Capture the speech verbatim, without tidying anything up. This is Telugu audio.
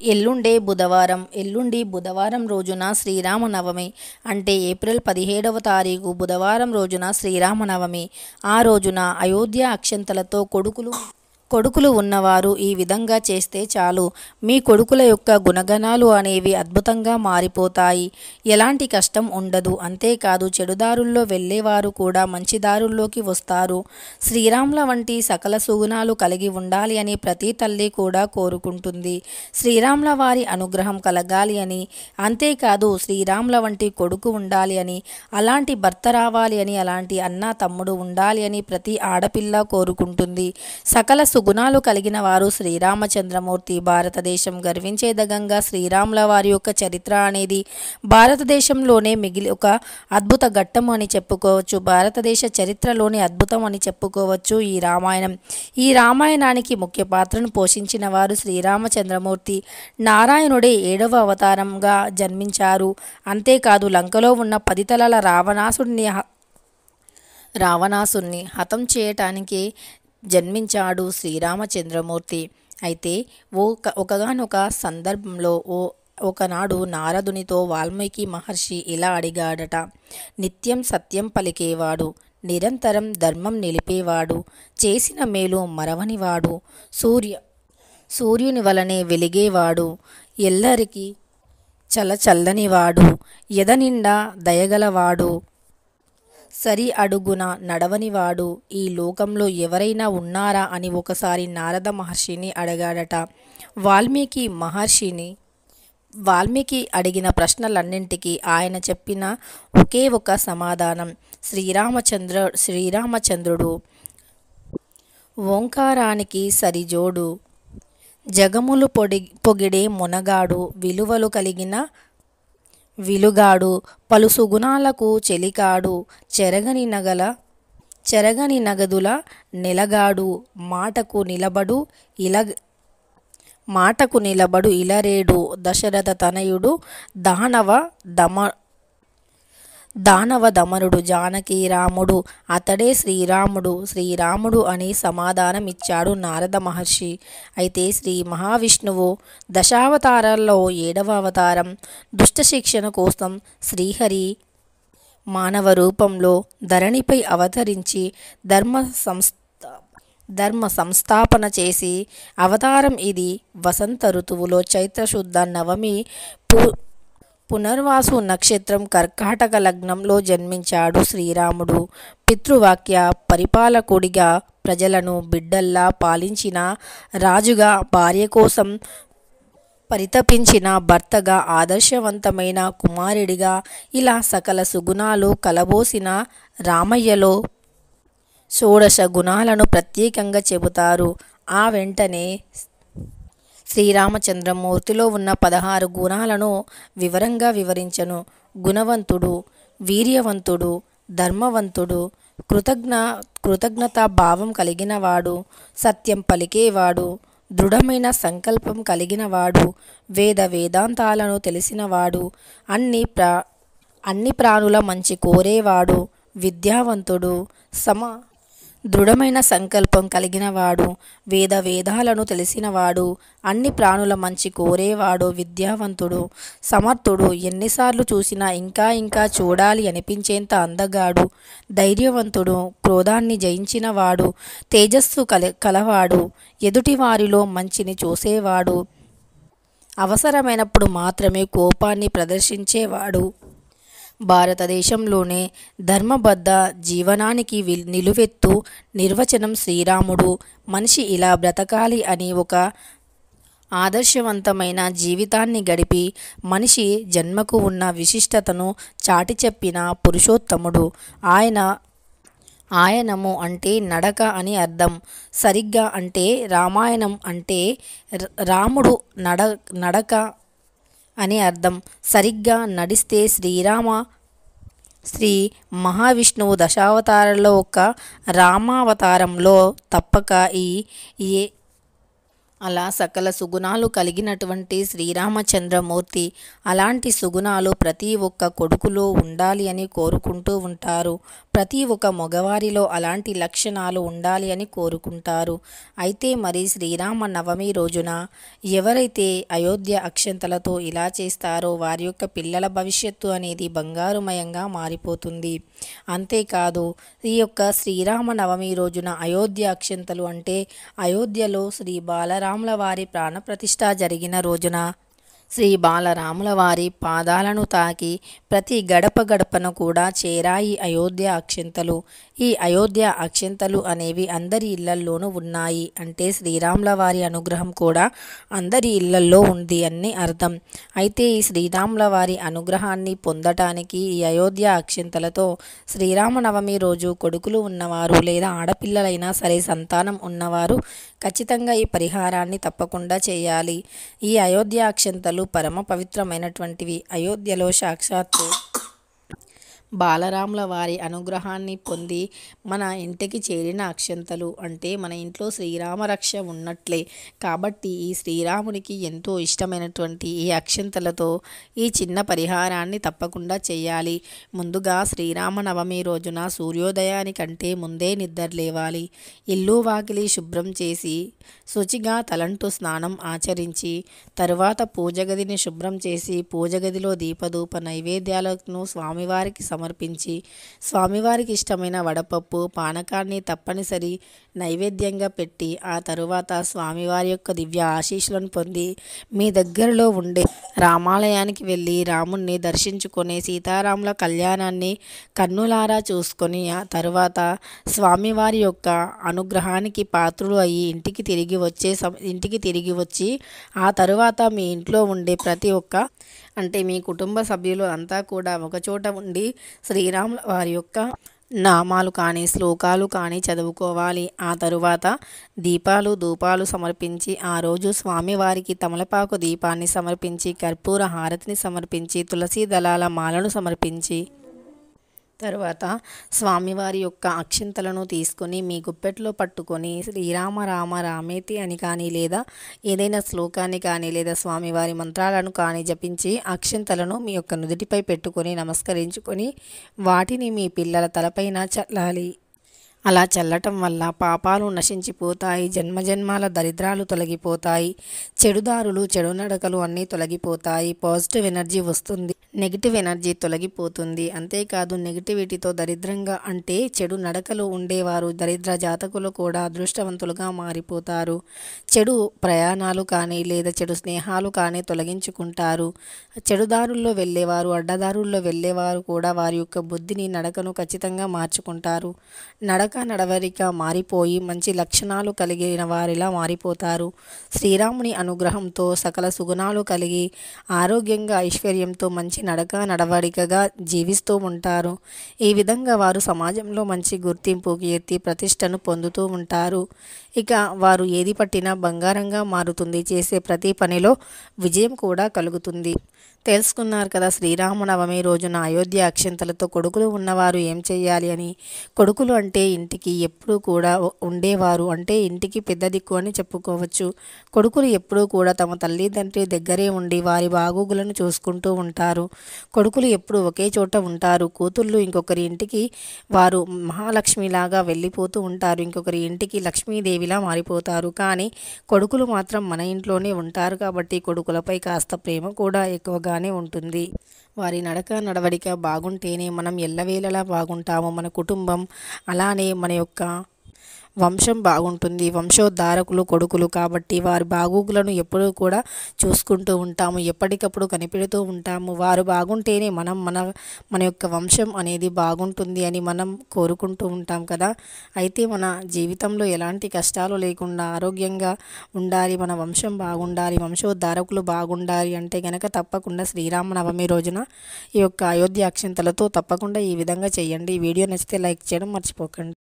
ఎల్లుండే బుధవారం ఎల్లుండి బుధవారం రోజున శ్రీరామనవమి అంటే ఏప్రిల్ పదిహేడవ తారీఖు బుధవారం రోజున శ్రీరామనవమి. ఆ రోజున అయోధ్య అక్షంతలతో కొడుకులు కొడుకులు ఉన్నవారు ఈ విధంగా చేస్తే చాలు, మీ కొడుకుల యొక్క గుణగణాలు అనేవి అద్భుతంగా మారిపోతాయి. ఎలాంటి కష్టం ఉండదు. అంతేకాదు చెడుదారుల్లో వెళ్ళేవారు కూడా మంచి దారుల్లోకి వస్తారు. శ్రీరాముల వంటి సకల సుగుణాలు కలిగి ఉండాలి అని ప్రతి తల్లి కూడా కోరుకుంటుంది. శ్రీరాముల వారి అనుగ్రహం కలగాలి అని, అంతేకాదు శ్రీరాముల వంటి కొడుకు ఉండాలి అని, అలాంటి భర్త రావాలి అని, అలాంటి అన్న తమ్ముడు ఉండాలి అని ప్రతి ఆడపిల్ల కోరుకుంటుంది. సకల సుగుణాలు కలిగిన వారు శ్రీరామచంద్రమూర్తి. భారతదేశం గర్వించేదగంగా శ్రీరాముల వారి యొక్క చరిత్ర అనేది భారతదేశంలోనే మిగిలి ఒక అద్భుత ఘట్టం అని చెప్పుకోవచ్చు. భారతదేశ చరిత్రలోని అద్భుతం అని చెప్పుకోవచ్చు ఈ రామాయణం. ఈ రామాయణానికి ముఖ్య పాత్రను పోషించిన వారు శ్రీరామచంద్రమూర్తి. నారాయణుడే ఏడవ అవతారంగా జన్మించారు. అంతేకాదు లంకలో ఉన్న పది తలల రావణాసుడిని రావణాసుని హతం చేయటానికి జన్మించాడు శ్రీరామచంద్రమూర్తి. అయితే ఓ ఒకగానొక సందర్భంలో ఓ ఒకనాడు నారదునితో వాల్మీకి మహర్షి ఇలా అడిగాడట. నిత్యం సత్యం పలికేవాడు, నిరంతరం ధర్మం నిలిపేవాడు, చేసిన మేలు మరవనివాడు, సూర్య సూర్యుని వలనే వెలిగేవాడు, ఎల్లరికి చలచల్లనివాడు, ఎదనిండా దయగలవాడు, సరి అడుగున నడవనివాడు ఈ లోకంలో ఎవరైనా ఉన్నారా అని ఒకసారి నారద మహర్షిని అడిగాడట. వాల్మీకి మహర్షిని వాల్మీకి అడిగిన ప్రశ్నలన్నింటికీ ఆయన చెప్పిన ఒకే ఒక సమాధానం. శ్రీరామచంద్ర శ్రీరామచంద్రుడు ఓంకారానికి సరిజోడు, జగములు పొడి పొగిడే మునగాడు, విలువలు కలిగిన విలుగాడు, పలు సుగుణాలకు చెలికాడు, చెరగని నగల చెరగని నగదుల నెలగాడు, మాటకు నిలబడు ఇలా మాటకు నిలబడు ఇలరేడు, దశరథ తనయుడు, దానవ దమ దానవ దమనుడు, జానకి రాముడు, అతడే శ్రీరాముడు శ్రీరాముడు అని సమాధానం ఇచ్చాడు నారద మహర్షి. అయితే శ్రీ మహావిష్ణువు దశావతారాల్లో ఏడవ అవతారం దుష్ట శిక్షణ కోసం శ్రీహరి మానవ రూపంలో ధరణిపై అవతరించి ధర్మ సంస్థ ధర్మ సంస్థాపన చేసి అవతారం ఇది వసంత ఋతువులో చైత్రశుద్ధ నవమి పూ పునర్వాసు నక్షత్రం కర్కాటక లగ్నంలో జన్మించాడు శ్రీరాముడు. పితృవాక్య పరిపాలకుడిగా ప్రజలను బిడ్డల్లా పాలించిన రాజుగా, భార్య కోసం పరితపించిన భర్తగా, ఆదర్శవంతమైన కుమారుడిగా, ఇలా సకల సుగుణాలు కలబోసిన రామయ్యలో షోడశ గుణాలను ప్రత్యేకంగా చెబుతారు. ఆ వెంటనే శ్రీరామచంద్రమూర్తిలో ఉన్న పదహారు గుణాలను వివరంగా వివరించను. గుణవంతుడు, వీర్యవంతుడు, ధర్మవంతుడు, కృతజ్ఞ కృతజ్ఞతా భావం కలిగినవాడు, సత్యం పలికేవాడు, దృఢమైన సంకల్పం కలిగినవాడు, వేద వేదాంతాలను తెలిసినవాడు, అన్ని ప్రా అన్ని ప్రాణుల మంచి కోరేవాడు, విద్యావంతుడు, సమ దృఢమైన సంకల్పం కలిగినవాడు, వేద వేదాలను తెలిసినవాడు, అన్ని ప్రాణుల మంచి కోరేవాడు, విద్యావంతుడు, సమర్థుడు, ఎన్నిసార్లు చూసినా ఇంకా ఇంకా చూడాలి అనిపించేంత అందగాడు, ధైర్యవంతుడు, క్రోధాన్ని జయించినవాడు, తేజస్సు కల కలవాడు, ఎదుటివారిలో మంచిని చూసేవాడు, అవసరమైనప్పుడు మాత్రమే కోపాన్ని ప్రదర్శించేవాడు, భారతదేశంలోనే ధర్మబద్ధ జీవనానికి నిలువెత్తు నిర్వచనం శ్రీరాముడు. మనిషి ఇలా బ్రతకాలి అని ఒక ఆదర్శవంతమైన జీవితాన్ని గడిపి మనిషి జన్మకు ఉన్న విశిష్టతను చాటి చెప్పిన పురుషోత్తముడు ఆయన. ఆయనము అంటే నడక అని అర్థం. సరిగ్గా అంటే రామాయణం అంటే రాముడు నడ నడక అని అర్థం. సరిగ్గా నడిస్తే శ్రీరామ శ్రీ మహావిష్ణువు దశావతారంలో ఒక రామావతారంలో తప్పక ఈ ఏ అలా సకల సుగుణాలు కలిగినటువంటి శ్రీరామచంద్రమూర్తి అలాంటి సుగుణాలు ప్రతి ఒక్క కొడుకులో ఉండాలి అని కోరుకుంటూ ఉంటారు. ప్రతి ఒక్క మగవారిలో అలాంటి లక్షణాలు ఉండాలి అని కోరుకుంటారు. అయితే మరి శ్రీరామ నవమి రోజున ఎవరైతే అయోధ్య అక్షంతలతో ఇలా చేస్తారో వారి యొక్క పిల్లల భవిష్యత్తు అనేది బంగారుమయంగా మారిపోతుంది. అంతేకాదు ఈ యొక్క శ్రీరామ నవమి రోజున అయోధ్య అక్షంతలు అంటే అయోధ్యలో శ్రీ బాలరాముల వారి ప్రాణప్రతిష్ఠ జరిగిన రోజున శ్రీ బాలరాముల వారి పాదాలను తాకి ప్రతి గడప గడపను కూడా చేరాయి అయోధ్య అక్షింతలు. ఈ అయోధ్య అక్షింతలు అనేవి అందరి ఇళ్లల్లోనూ ఉన్నాయి. అంటే శ్రీరాముల వారి అనుగ్రహం కూడా అందరి ఇళ్లల్లో ఉంది అని అర్థం. అయితే ఈ శ్రీరాముల వారి అనుగ్రహాన్ని పొందటానికి ఈ అయోధ్య అక్షింతలతో శ్రీరామనవమి రోజు కొడుకులు ఉన్నవారు లేదా ఆడపిల్లలైనా సరే సంతానం ఉన్నవారు ఖచ్చితంగా ఈ పరిహారాన్ని తప్పకుండా చేయాలి. ఈ అయోధ్య అక్షింతలు పరమ పవిత్రమైనటువంటివి. అయోధ్యలో సాక్షాత్తు బాలరాముల వారి అనుగ్రహాన్ని పొంది మన ఇంటికి చేరిన అక్షంతలు అంటే మన ఇంట్లో శ్రీరామ రక్ష ఉన్నట్లే. కాబట్టి ఈ శ్రీరామునికి ఎంతో ఇష్టమైనటువంటి ఈ అక్షంతలతో ఈ చిన్న పరిహారాన్ని తప్పకుండా చేయాలి. ముందుగా శ్రీరామనవమి రోజున సూర్యోదయానికంటే ముందే నిద్ర లేవాలి. ఇల్లు వాకిలి శుభ్రం చేసి శుచిగా తలంటు స్నానం ఆచరించి తరువాత పూజ గదిని శుభ్రం చేసి పూజ గదిలో దీపధూప నైవేద్యాలను స్వామివారికి సమర్పించి స్వామివారికి ఇష్టమైన వడపప్పు పానకాన్ని తప్పనిసరి నైవేద్యంగా పెట్టి ఆ తరువాత స్వామివారి యొక్క దివ్య ఆశీస్సులను పొంది మీ దగ్గరలో ఉండే రామాలయానికి వెళ్ళి రాముణ్ణి దర్శించుకొని సీతారాముల కళ్యాణాన్ని కన్నులారా చూసుకొని ఆ తరువాత స్వామివారి యొక్క అనుగ్రహానికి పాత్రులు అయ్యి ఇంటికి తిరిగి వచ్చే ఇంటికి తిరిగి వచ్చి ఆ తరువాత మీ ఇంట్లో ఉండే ప్రతి ఒక్క అంటే మీ కుటుంబ సభ్యులు అంతా కూడా ఒకచోట ఉండి శ్రీరాముల వారి యొక్క నామాలు కానీ శ్లోకాలు కానీ చదువుకోవాలి. ఆ తరువాత దీపాలు ధూపాలు సమర్పించి ఆ రోజు స్వామివారికి తమలపాకు దీపాన్ని సమర్పించి కర్పూర హారతిని సమర్పించి తులసి దళాల మాలను సమర్పించి తరువాత స్వామివారి యొక్క అక్షింతలను తీసుకొని మీ గుప్పెట్లో పట్టుకొని శ్రీరామ రామ రామేతి అని కానీ లేదా ఏదైనా శ్లోకాన్ని కానీ లేదా స్వామివారి మంత్రాలను కానీ జపించి అక్షింతలను మీ యొక్క నుదుటిపై పెట్టుకొని నమస్కరించుకొని వాటిని మీ పిల్లల తలపైన చల్లాలి. అలా చల్లటం వల్ల పాపాలు నశించిపోతాయి. జన్మజన్మాల దరిద్రాలు తొలగిపోతాయి. చెడుదారులు చెడు నడకలు అన్నీ తొలగిపోతాయి. పాజిటివ్ ఎనర్జీ వస్తుంది. నెగిటివ్ ఎనర్జీ తొలగిపోతుంది. అంతేకాదు నెగిటివిటీతో దరిద్రంగా అంటే చెడు నడకలు ఉండేవారు దరిద్ర జాతకులు కూడా అదృష్టవంతులుగా మారిపోతారు. చెడు ప్రయాణాలు కానీ లేదా చెడు స్నేహాలు కానీ తొలగించుకుంటారు. చెడుదారుల్లో వెళ్ళేవారు అడ్డదారుల్లో వెళ్ళేవారు కూడా వారి యొక్క బుద్ధిని నడకను ఖచ్చితంగా మార్చుకుంటారు. నడక నడవడిక మారిపోయి మంచి లక్షణాలు కలిగిన వారిలా మారిపోతారు. శ్రీరాముని అనుగ్రహంతో సకల సుగుణాలు కలిగి ఆరోగ్యంగా ఐశ్వర్యంతో మంచి నడక నడవడికగా జీవిస్తూ ఉంటారు. ఈ విధంగా వారు సమాజంలో మంచి గుర్తింపు కీర్తి ప్రతిష్టను పొందుతూ ఉంటారు. ఇక వారు ఏది పట్టినా బంగారంగా మారుతుంది. చేసే ప్రతి పనిలో విజయం కూడా కలుగుతుంది. తెలుసుకున్నారు కదా శ్రీరామనవమి రోజున అయోధ్య అక్షంతలతో కొడుకులు ఉన్నవారు ఏం చేయాలి అని. కొడుకులు అంటే ఇంటికి ఎప్పుడూ కూడా ఉండేవారు అంటే ఇంటికి పెద్ద దిక్కు అని చెప్పుకోవచ్చు. కొడుకులు ఎప్పుడూ కూడా తమ తల్లిదండ్రి దగ్గరే ఉండి వారి బాగోగులను చూసుకుంటూ ఉంటారు. కొడుకులు ఎప్పుడు ఒకే చోట ఉంటారు. కూతుళ్ళు ఇంకొకరి ఇంటికి వారు మహాలక్ష్మిలాగా వెళ్ళిపోతూ ఉంటారు. ఇంకొకరి ఇంటికి లక్ష్మీదేవిలా మారిపోతారు. కానీ కొడుకులు మాత్రం మన ఇంట్లోనే ఉంటారు. కాబట్టి కొడుకులపై కాస్త ప్రేమ కూడా ఎక్కువగా ఉంటుంది. వారి నడక నడవడిక బాగుంటేనే మనం ఎల్లవేళలా బాగుంటాము. మన కుటుంబం అలానే మన యొక్క వంశం బాగుంటుంది. వంశోద్ధారకులు కొడుకులు కాబట్టి వారి బాగోగులను ఎప్పుడూ కూడా చూసుకుంటూ ఉంటాము. ఎప్పటికప్పుడు కనిపెడుతూ ఉంటాము. వారు బాగుంటేనే మనం మన మన యొక్క వంశం అనేది బాగుంటుంది అని మనం కోరుకుంటూ ఉంటాం కదా. అయితే మన జీవితంలో ఎలాంటి కష్టాలు లేకుండా ఆరోగ్యంగా ఉండాలి, మన వంశం బాగుండాలి, వంశోద్ధారకులు బాగుండాలి అంటే కనుక తప్పకుండా శ్రీరామనవమి రోజున ఈ యొక్క అయోధ్య అక్షంతలతో తప్పకుండా ఈ విధంగా చేయండి. ఈ వీడియో నచ్చితే లైక్ చేయడం మర్చిపోకండి.